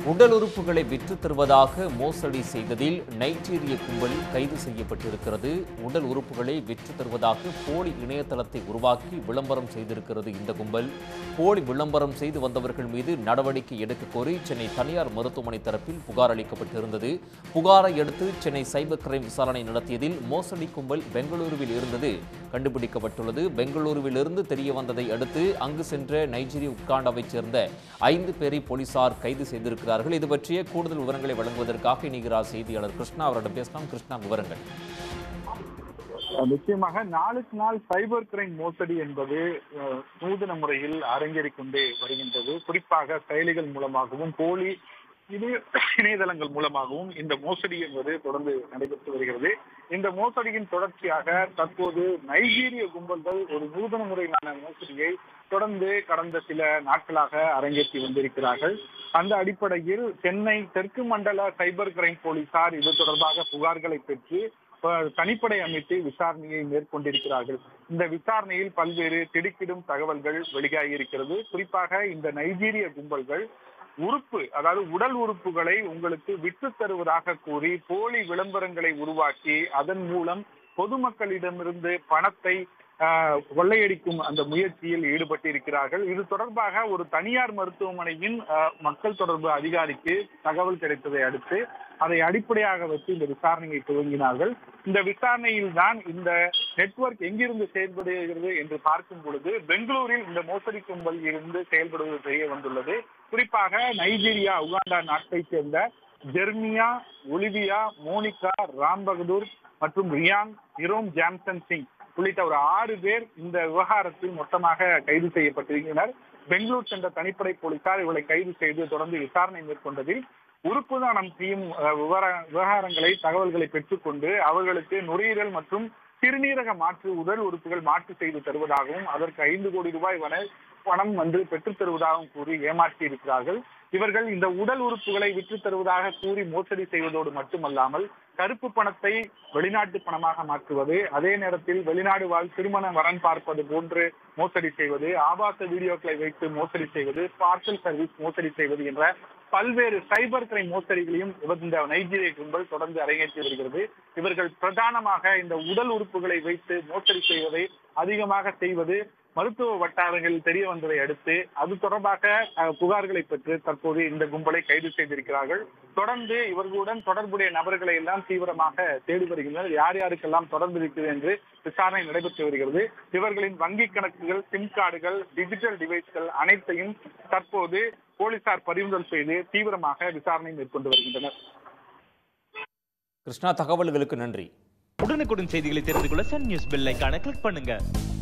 உடல் உறுப்புகளை விற்றுத் தருவதாக மோசடி செய்ததில் நைஜீரிய கும்பல் கைது செய்யப்பட்டிருக்கிறது. உடல் உறுப்புகளை விற்றுத் தருவதாக போலி இணையதளத்தை உருவாக்கி விளம்பரம் செய்திருக்கிறது இந்த கும்பல். போலி விளம்பரம் செய்து வந்தவர்கள் மீது நடவடிக்கை எடுக்க கோரி சென்னை தனியார் மருத்துவமனை தரப்பில் புகார் அளிக்கப்பட்டிருந்தது. புகாரை அடுத்து சென்னை சைபர் கிரைம் விசாரணை நடத்தியதில் மோசடி கும்பல் பெங்களூருவில் இருந்தது கண்டுபிடிக்கப்பட்டுள்ளது. பெங்களூருவிலிருந்து தெரிய வந்ததை அடுத்து அங்கு சென்ற நைஜீரிய உட்காண்டாவைச் சேர்ந்த 5 பேரை போலீசார் கைது செய்திருக்கிறார்கள். இது பற்றிய கூடுதல் விவரங்களை வழங்குவதற்காக இணைகிறார் செய்தியாளர் கிருஷ்ணா. அவரிடம் பேசலாம். கிருஷ்ணா, விவரங்கள். நிச்சயமாக நாளுக்கு நாள் சைபர் கிரைம் மோசடி என்பது நூதன முறையில் அரங்கேறிக் கொண்டே வருகின்றது. குறிப்பாக செயலிகள் மூலமாகவும் போலி இணையதளங்கள் மூலமாகவும் இந்த மோசடி என்பது தொடர்ந்து நடைபெற்று வருகிறது. இந்த மோசடியின் தொடர்ச்சியாக தற்போது நைஜீரிய கும்பல்கள் ஒரு நூதன முறையிலான மோசடியை தொடர்ந்து கடந்த சில நாட்களாக அரங்கேற்றி வந்திருக்கிறார்கள். அந்த அடிப்படையில் சென்னை தெற்கு மண்டல சைபர் கிரைம் போலீசார் இது தொடர்பாக புகார்களை பெற்று தனிப்படை அமைத்து விசாரணையை மேற்கொண்டிருக்கிறார்கள். இந்த விசாரணையில் பல்வேறு திடுக்கிடும் தகவல்கள் வெளியாகியிருக்கிறது. குறிப்பாக இந்த நைஜீரிய கும்பல்கள் அதாவது உடல் உறுப்புகளை உங்களுக்கு விற்று தருவதாக கூறி போலி விளம்பரங்களை உருவாக்கி அதன் மூலம் பொதுமக்களிடமிருந்து பணத்தை கொள்ளையடிக்கும் அந்த முயற்சியில் ஈடுபட்டிருக்கிறார்கள். இது தொடர்பாக ஒரு தனியார் மருத்துவமனையின் மக்கள் தொடர்பு அதிகாரிக்கு தகவல் கிடைத்ததை அடுத்து அதை அடிப்படையாக வச்சு இந்த விசாரணையை துவங்கினார்கள். இந்த விசாரணையில் தான் இந்த நெட்வொர்க் எங்கிருந்து செயல்படுகிறது என்று பார்க்கும் பொழுது பெங்களூரில் இந்த மோசடி கும்பல் இருந்து செயல்படுவது தெரிய வந்துள்ளது. குறிப்பாக நைஜீரியா, உகாண்டா நாட்டைச் சேர்ந்த Jeremiah, Olivia, Monica, Ram Bahadur மற்றும் ரியாங், இரோம் ஜாம்சன் சிங் உள்ளிட்ட ஒரு 6 பேர் இந்த விவகாரத்தில் மொத்தமாக கைது செய்யப்பட்டிருக்கிறார். பெங்களூர் சென்ற தனிப்படை போலீசார் இவர்களை கைது செய்து தொடர்ந்து விசாரணை மேற்கொண்டதில் உறுப்பு தானம் செய்யும் விவகாரங்களை தகவல்களை பெற்றுக்கொண்டு அவர்களுக்கு நுரையீரல் மற்றும் சிறுநீரக மாற்று உடல் உறுப்புகள் மாற்று செய்து தருவதாகவும் அதற்கு 5 கோடி ரூபாய் பணம் பெற்றுத் தருவதாகவும் கூறி ஏமாற்றி இருக்கிறார்கள். இவர்கள் இந்த உடல் உறுப்புகளை விற்று தருவதாக கூறி மோசடி செய்வதோடு மட்டுமல்லாமல் கருப்பு பணத்தை வெளிநாட்டு பணமாக மாற்றுவது, அதே நேரத்தில் வெளிநாடு வாழ் திருமண வரன் பார்ப்பது போன்று மோசடி செய்வது, ஆபாச வீடியோக்களை வைத்து மோசடி செய்வது, பார்சல் சர்வீஸ் மோசடி செய்வது என்ற பல்வேறு சைபர் கிரைம் மோசடிகளையும் இந்த நைஜீரிய கும்பல் தொடர்ந்து அரங்கேற்றி வருகிறது. இவர்கள் பிரதானமாக இந்த உடல் உறுப்புகளை வைத்து மோசடி செய்வதை அதிகமாக செய்வது மருத்துவ வட்டாரங்களில் தெரிய வந்ததை அடுத்து அது தொடர்பாக புகார்களை பெற்று தற்போது இந்த கும்பலை கைது செய்திருக்கிறார்கள். தொடர்ந்து இவர்களுடன் தொடர்புடைய நபர்களை எல்லாம் தீவிரமாக தேடி வருகின்றனர். யார் யாருக்கெல்லாம் தொடர்பு இருக்கிறது என்று விசாரணை நடைபெற்று வருகிறது. இவர்களின் வங்கி கணக்குகள், சிம் கார்டுகள், டிஜிட்டல் டிவைஸ்கள் அனைத்தையும் தற்போது போலீசார் பறிமுதல் செய்து தீவிரமாக விசாரணை மேற்கொண்டு வருகின்றனர். கிருஷ்ணா, தகவல்களுக்கு நன்றி. உடனுக்குடன் செய்திகளை தெரிந்து கொள்ள சன் நியூஸ் பெல் ஐகானை கிளிக் பண்ணுங்க.